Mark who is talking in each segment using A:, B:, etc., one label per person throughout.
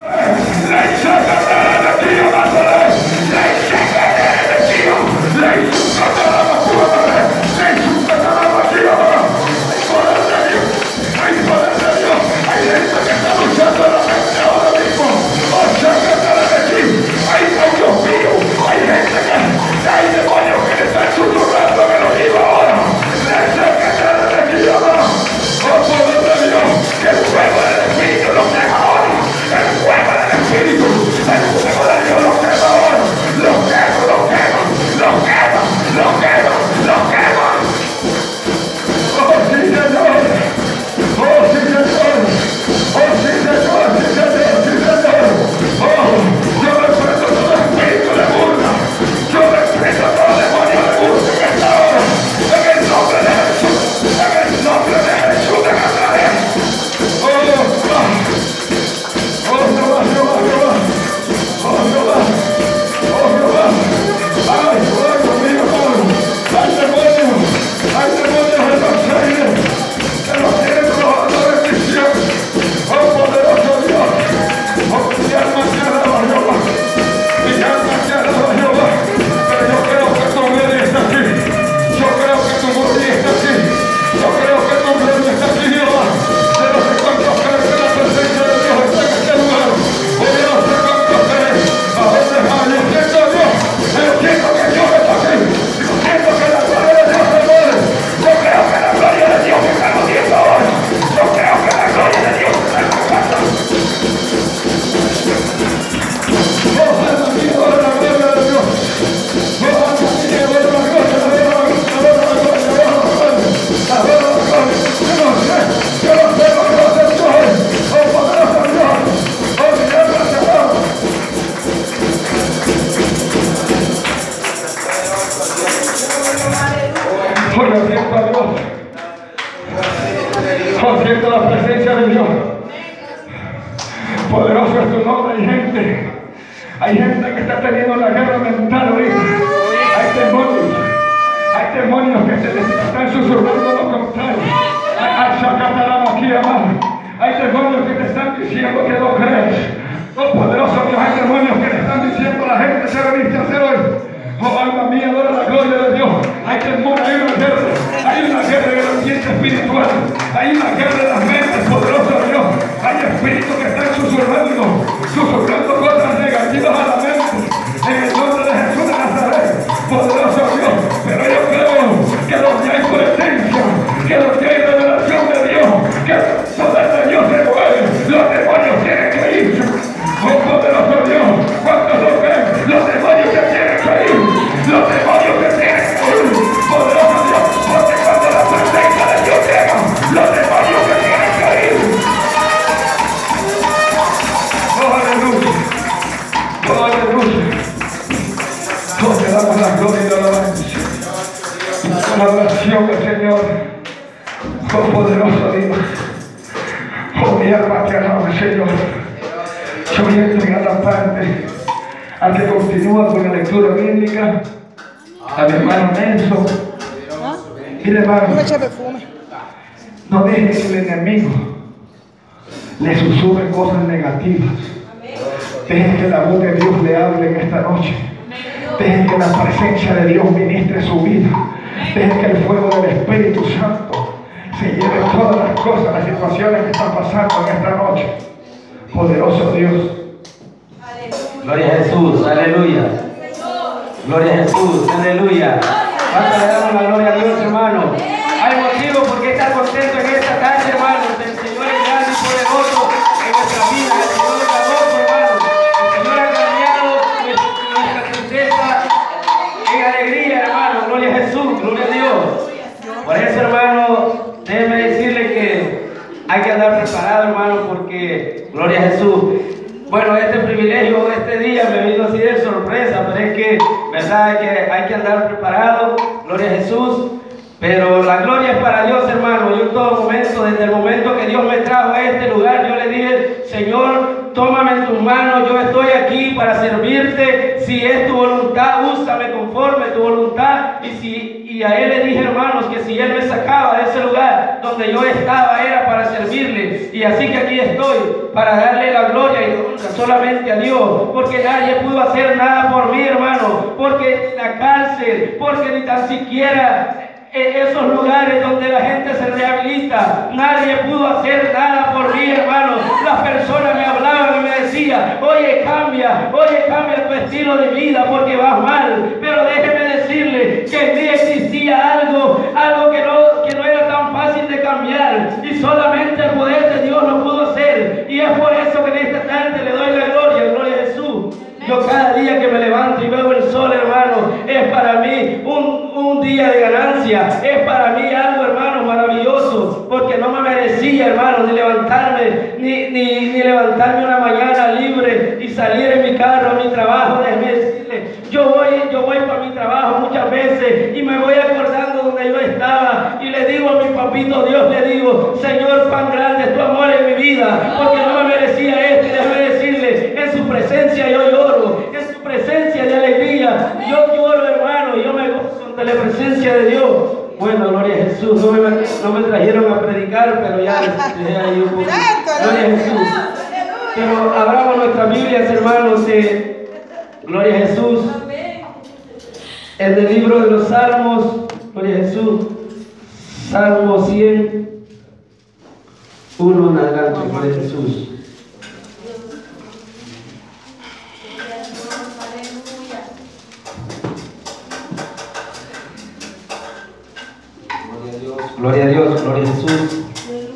A: Siento la presencia de Dios. Poderoso es tu nombre. Hay gente que está teniendo una guerra mental ahorita. Hay demonios que se les están susurrando lo contrario. Hay demonios que te están diciendo que no crees. Oh, poderoso Dios, hay demonios que te están diciendo la gente se veniste a hacer hoy. Oh, alma mía, adora la gloria de Dios. Hay temor, hay una guerra en el ambiente espiritual. Hay una guerra en las mentes, poderoso Dios. Hay espíritus que están susurrando cosas negativas a la mente. En el nombre de Jesús de Nazaret, poderoso Dios. Pero yo creo que donde hay presencia, que donde hay revelación de Dios, que el poder de Dios se mueve, los demonios tienen que ir. Oh, poderoso Dios, ¿cuántos lo creen? Los demonios se tienen que ir. Los demonios se tienen que ir. Poderoso Dios, porque cuando la presencia de Dios llega, los demonios se tienen que ir. Oh, aleluya. Oh, aleluya. Oh, te damos la gloria y la alabanza. La oración del Señor. Oh, poderoso Dios. Oh, mi alma te alaba, Señor. Yo voy a entregar la parte al que continúa con la lectura bíblica, a mi hermano Nelson. Mire, hermano, no deje que el enemigo le susurre cosas negativas. Deje que la voz de Dios le hable en esta noche. Deje que la presencia de Dios ministre su vida. Deje que el fuego del Espíritu Santo se lleve todas las cosas, las situaciones que están pasando en esta noche. Poderoso Dios.
B: Gloria a Jesús, aleluya. Gloria a Jesús, aleluya. Vamos a darle la gloria a Dios, hermano. Hay motivo por qué estar contento en esta tarde, hermano. El Señor es grande y poderoso en nuestra vida. El Señor es amoroso, hermano. El Señor ha cambiado nuestra tristeza en alegría, hermano. Gloria a Jesús, gloria a Dios. Por eso, hermano, déjeme decirle que hay que andar preparado, hermano, porque, gloria a Jesús. Bueno, este privilegio, este día me vino así de sorpresa, pero es que, verdad, que hay que andar preparado, gloria a Jesús. Pero la gloria es para Dios, hermano. Yo en todo momento, desde el momento que Dios me trajo a este lugar, yo le dije, Señor, tómame en tus manos, yo estoy aquí para servirte. Si es tu voluntad, úsame conforme tu voluntad. Y a Él le dije, hermanos, que si Él me sacaba de ese lugar, donde yo estaba era para servirle, y así que aquí estoy para darle la gloria y la honra solamente a Dios, porque nadie pudo hacer nada por mí, hermano, porque la cárcel, porque ni tan siquiera esos lugares donde la gente se rehabilita, nadie pudo hacer nada por mí, hermano. Las personas me hablaban y me decían, oye, cambia tu estilo de vida porque vas mal. Pero déjeme decirle que en mí existía algo que no era tan fácil de cambiar, y solamente el poder de Dios lo pudo hacer. Y es por eso que en esta tarde le doy la gloria a Jesús. Yo cada día que me levanto y veo el sol, hermano, es para mí un día de ganancia. Es para mí algo, hermano, maravilloso, porque no me merecía, hermano, ni levantarme una mañana libre y salir en mi carro a mi trabajo. Déjeme decirle, yo voy para mi trabajo muchas veces y me voy acordando donde yo estaba y le digo a mi papito Dios, le digo, Señor, cuán grande es tu amor en mi vida, porque no me merecía esto. Y déjeme decirle, en su presencia yo lloro, en su presencia de alegría yo lloro, hermano, y yo me gozo ante la presencia de Dios. Bueno, gloria a Jesús. No me trajeron a predicar, pero ya dejé ahí un poco. Gloria a Jesús. Pero abramos nuestras Biblias, hermanos. Gloria a Jesús. En el libro de los Salmos, gloria a Jesús. Salmo 100. 1 en adelante, gloria a Jesús. Gloria a Dios, gloria a Jesús.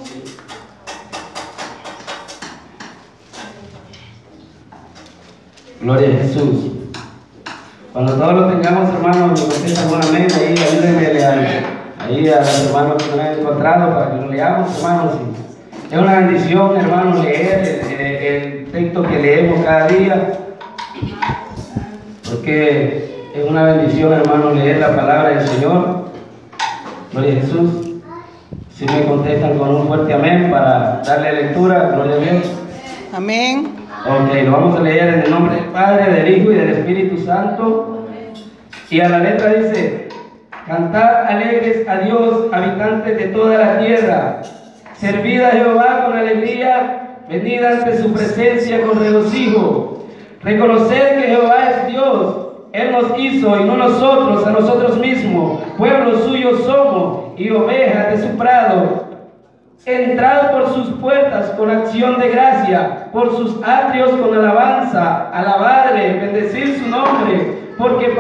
B: Gloria a Jesús. Cuando todos lo tengamos, hermanos, me contestan un amén. Ahí ayúdenme ahí a los hermanos que no han encontrado para que lo leamos, hermanos. Es una bendición, hermanos, leer el texto que leemos cada día, porque es una bendición, hermanos, leer la palabra del Señor. Gloria a Jesús. Si me contestan con un fuerte amén para darle lectura, gloria a Dios.
C: Amén.
B: Ok, lo vamos a leer en el nombre del Padre, del Hijo y del Espíritu Santo. Y a la letra dice: cantad alegres a Dios, habitantes de toda la tierra. Servid a Jehová con alegría, venid ante su presencia con regocijo. Reconoced que Jehová es Dios. Él nos hizo y no nosotros a nosotros mismos. Pueblo suyo somos y ovejas de su prado. Entrad por sus puertas con acción de gracia, por sus atrios con alabanza. Alabadle, bendecid su nombre, porque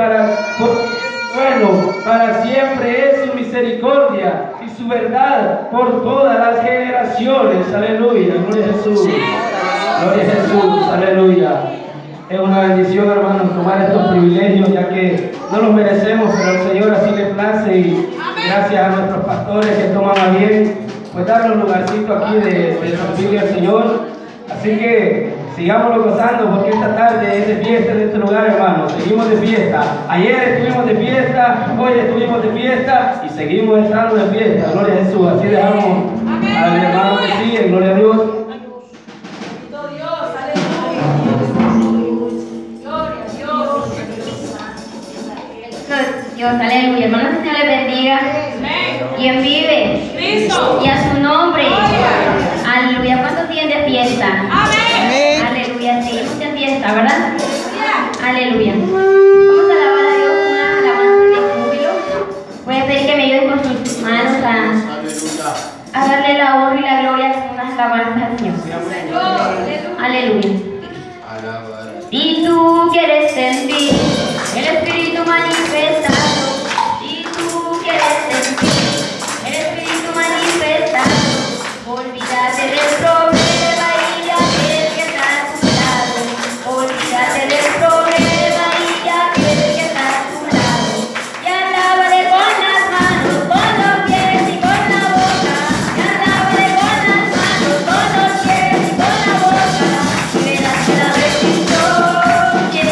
B: para siempre es su misericordia y su verdad por todas las generaciones. Aleluya, gloria a Jesús. Gloria a Jesús, aleluya. Es una bendición, hermanos, tomar estos privilegios, ya que no los merecemos, pero al Señor así le place, y gracias a nuestros pastores que toman a bien, pues darnos un lugarcito aquí de servir al Señor. Así que sigámoslo gozando, porque esta tarde es de fiesta en este lugar, hermanos. Seguimos de fiesta. Ayer estuvimos de fiesta, hoy estuvimos de fiesta y seguimos estando de fiesta. Gloria a Jesús. Así dejamos al hermano que sigue. Gloria a Dios.
D: Dios, aleluya. Hermanos, que Señor les bendiga. ¿Quién vive? Cristo. Y a su nombre. Aleluya. ¿Cuántos días de fiesta? Amén. Aleluya. Seguimos de fiesta, ¿verdad? Aleluya. Vamos a alabar a Dios con una alabanza de júbilo. Voy a pedir que me ayuden con sus manos a darle la honra y la gloria con unas alabanzas al Señor. Aleluya. Si tú quieres sentir el Espíritu manifestado, si tú quieres sentir el Espíritu manifestado, olvídate del problema y ya ves que está a tu lado. Olvídate del problema y ya ves que está a tu lado. Y alábale con las manos, con los pies y con la boca. Y alábale con las manos, con los pies y con la boca. Y verás que la bendición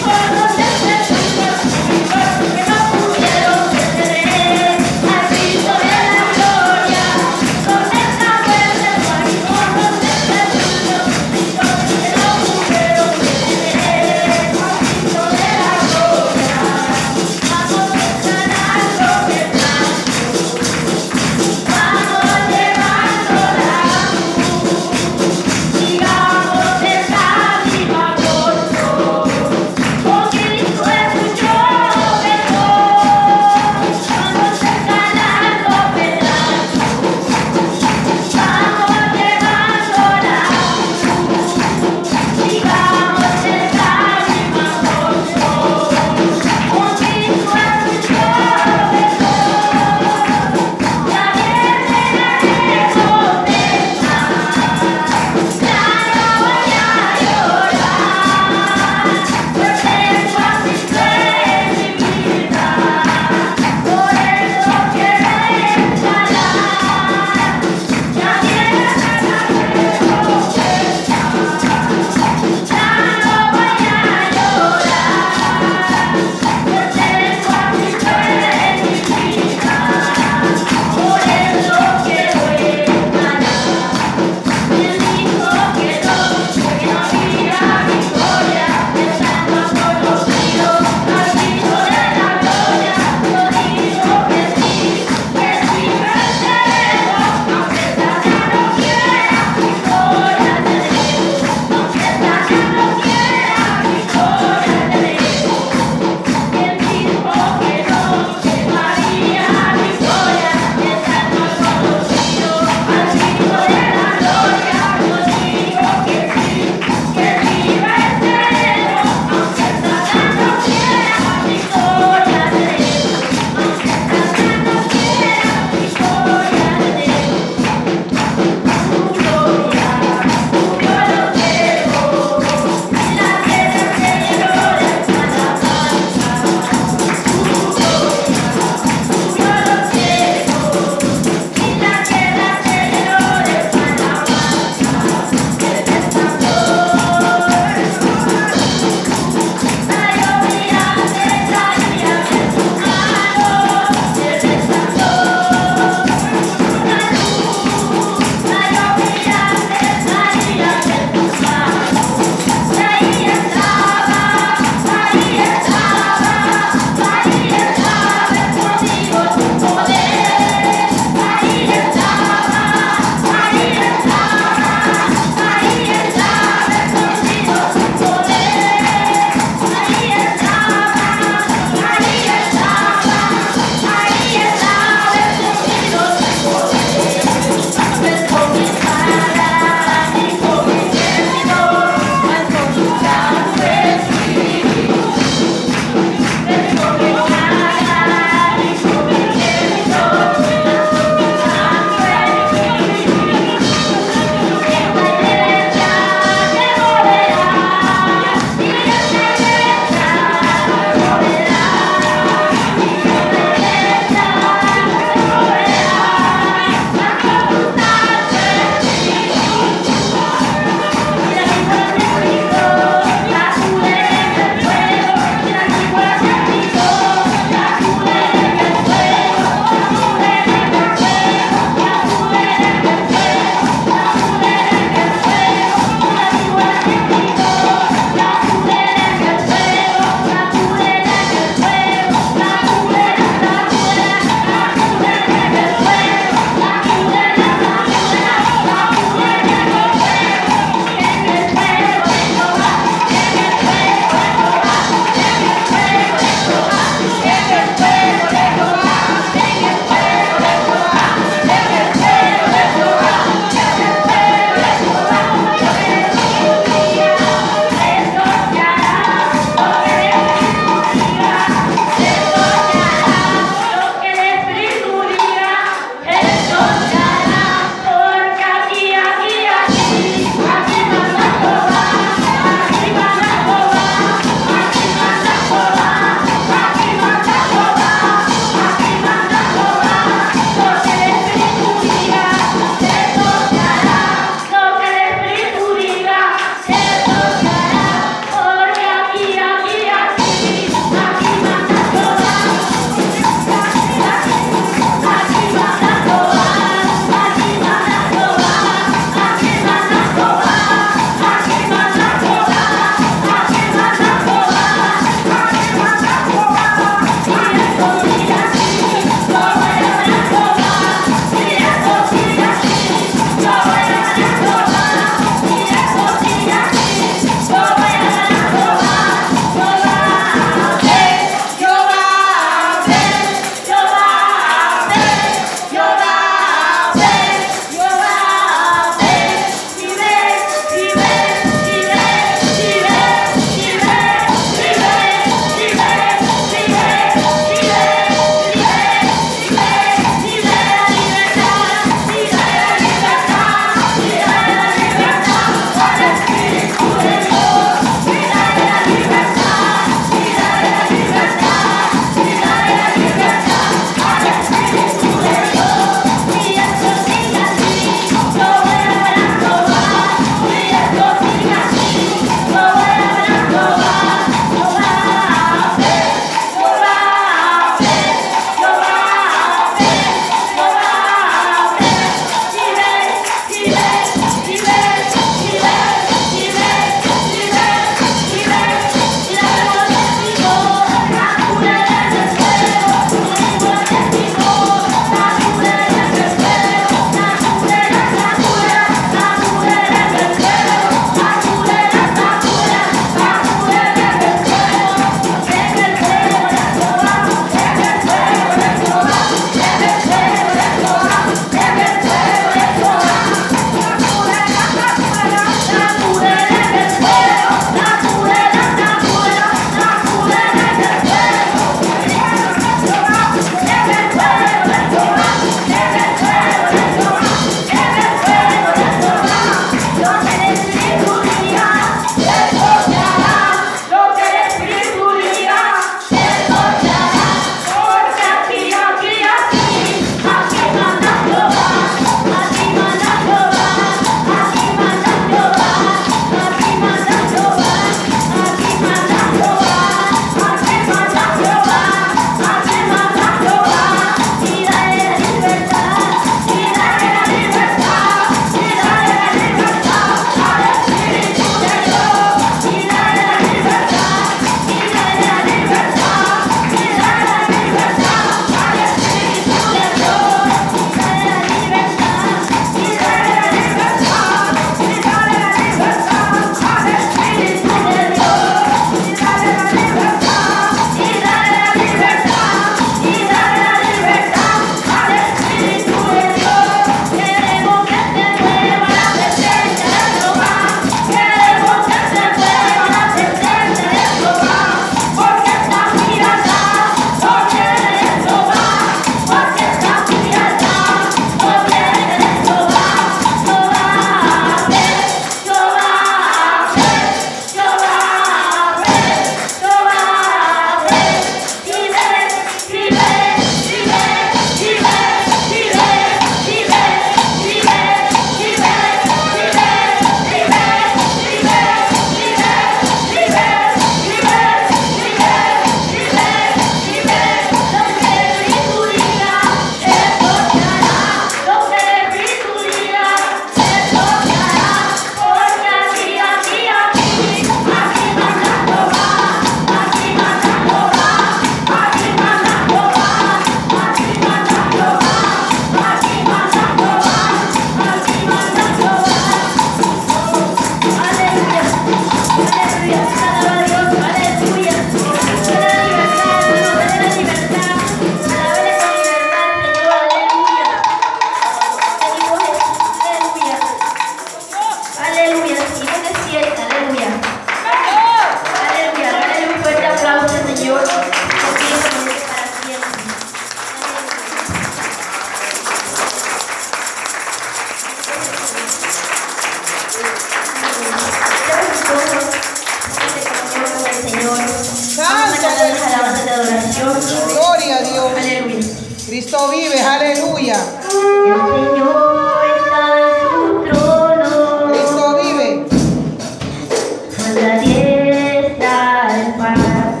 C: Cristo vive, aleluya.
D: El Señor está en su trono.
C: Cristo vive.
D: A la diestra del Padre.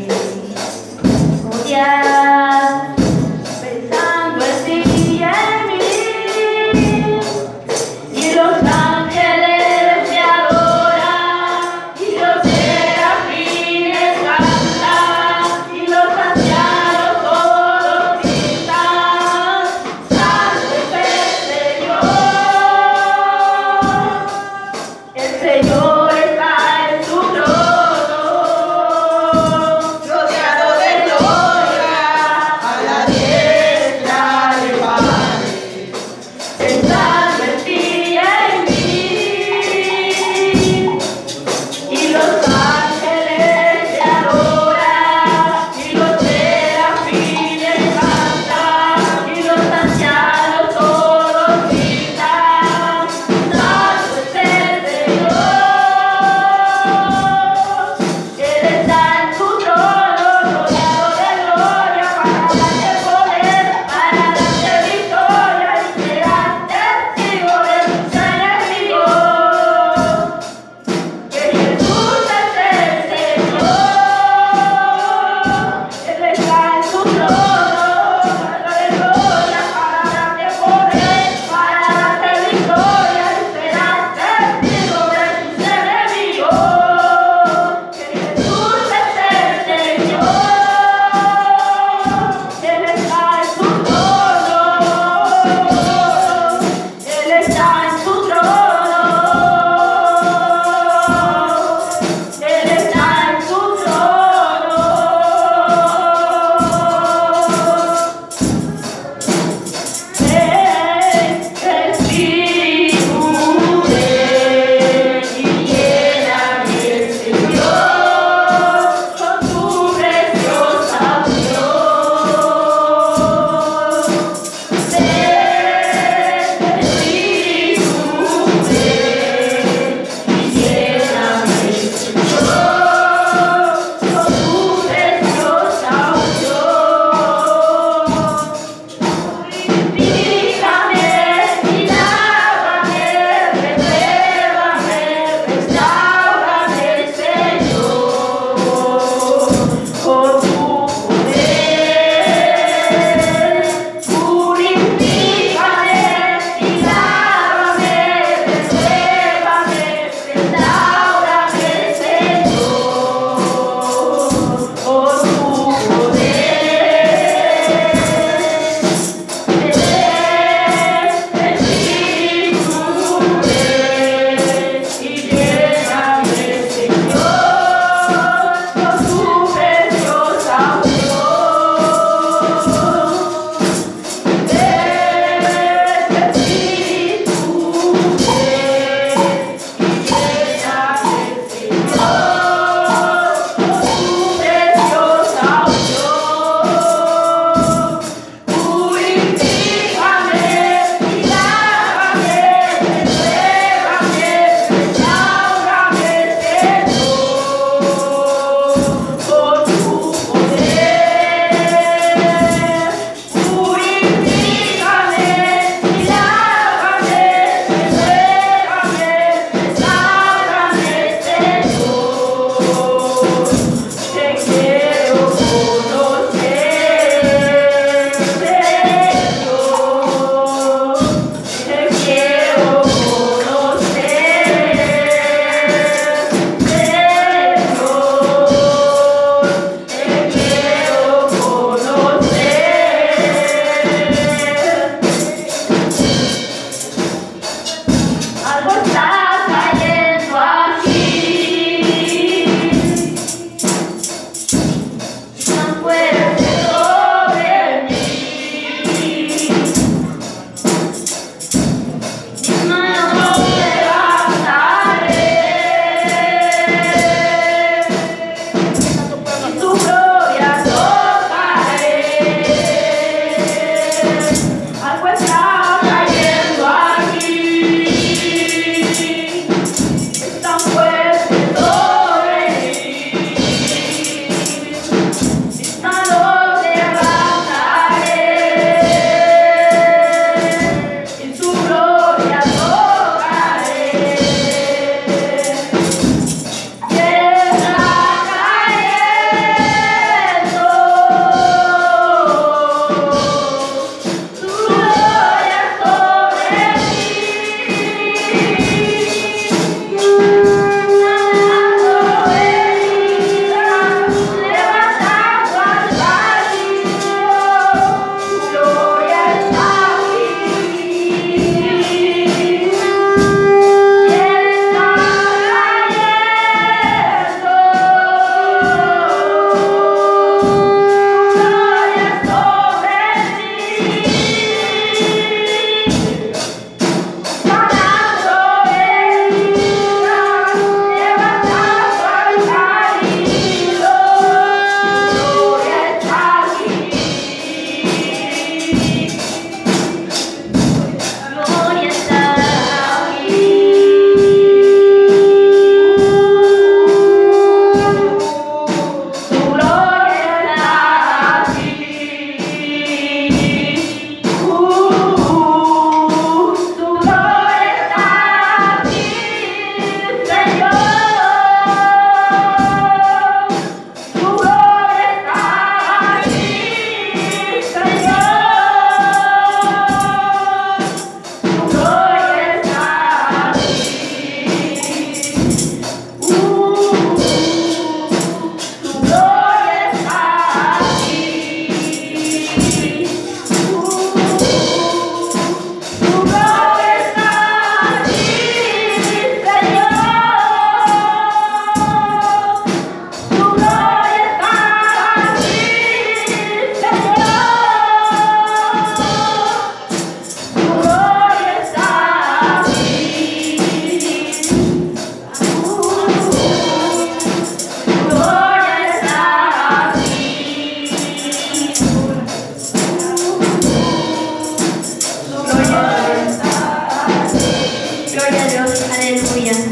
D: Odiar, pensando en ti y en mí. Y los ángeles te adoran, y los serafines cantan, y los ancianos todos gritan: Santo es el Señor está en su trono, rodeado de gloria, a la diestra del Padre, pensando en ti y en mí. Y los ángeles te adoran, y los serafines cantan, y los ancianos todos gritan: Santo es el Señor.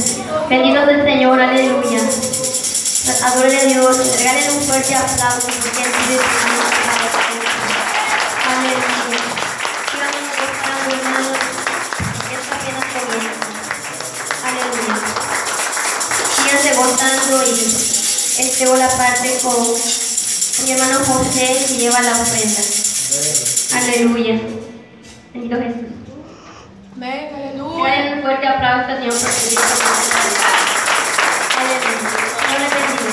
D: Bendito sea el Señor, aleluya. Adore a Dios, regalen un fuerte aplauso porque Él vive por nosotros. Aleluya. Sigamos gozando, hermanos, porque esto apenas comienza. Aleluya. Síganse gozando y entrego la parte con mi hermano José que lleva la ofrenda. Aleluya. Bendito Jesús.
E: Amén, aleluya.
D: Regalen un fuerte aplauso al Señor porque Dios es aleluya. Dios les bendiga.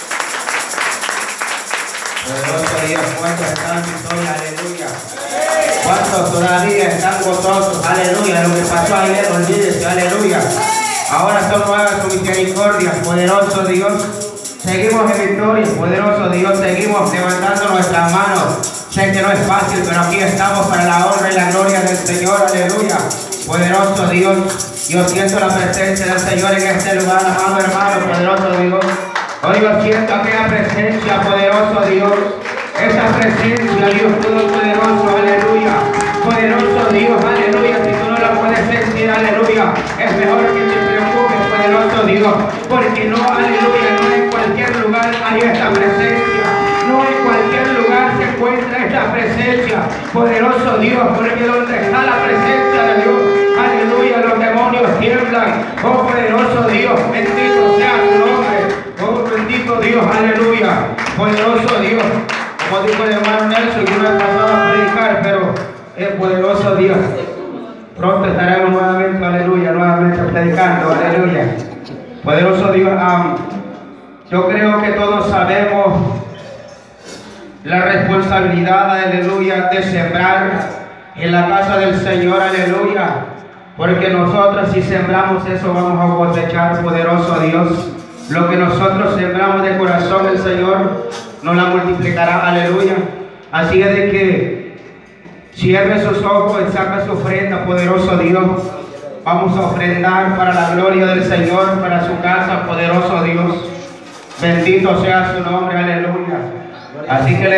B: Poderoso Dios, ¿cuántos están en victoria? Aleluya. ¿Cuántos todavía están gozosos? Aleluya. Lo que pasó ayer, olvídese, aleluya. Ahora son nuevas sus misericordias. Poderoso Dios, seguimos en victoria. Poderoso Dios, seguimos levantando nuestras manos. Sé que no es fácil, pero aquí estamos para la honra y la gloria del Señor. Aleluya. Poderoso Dios, yo siento la presencia del Señor en este lugar, amado hermano. Poderoso Dios. Hoy yo siento aquella presencia, poderoso Dios. Esa presencia, Dios Todopoderoso, aleluya. Poderoso Dios, aleluya. Si tú no la puedes sentir, aleluya, es mejor que te preocupes, poderoso Dios. Porque no, aleluya, no en cualquier lugar hay esta presencia. No en cualquier lugar se encuentra esta presencia. Poderoso Dios, porque donde está la presencia de Dios, aleluya, los demonios tiemblan. Oh, poderoso Dios, bendito sea tu nombre. Oh, bendito Dios, aleluya. Poderoso Dios. Como dijo el hermano Nelson, que no he pasado a predicar, pero es poderoso Dios. Pronto estaremos nuevamente, aleluya, nuevamente predicando, aleluya. Poderoso Dios, yo creo que todos sabemos la responsabilidad, aleluya, de sembrar en la casa del Señor, aleluya. Porque nosotros si sembramos eso vamos a cosechar, poderoso Dios. Lo que nosotros sembramos de corazón, el Señor nos la multiplicará, aleluya. Así es de que cierre sus ojos y saca su ofrenda, poderoso Dios. Vamos a ofrendar para la gloria del Señor, para su casa, poderoso Dios. Bendito sea su nombre, aleluya. Así que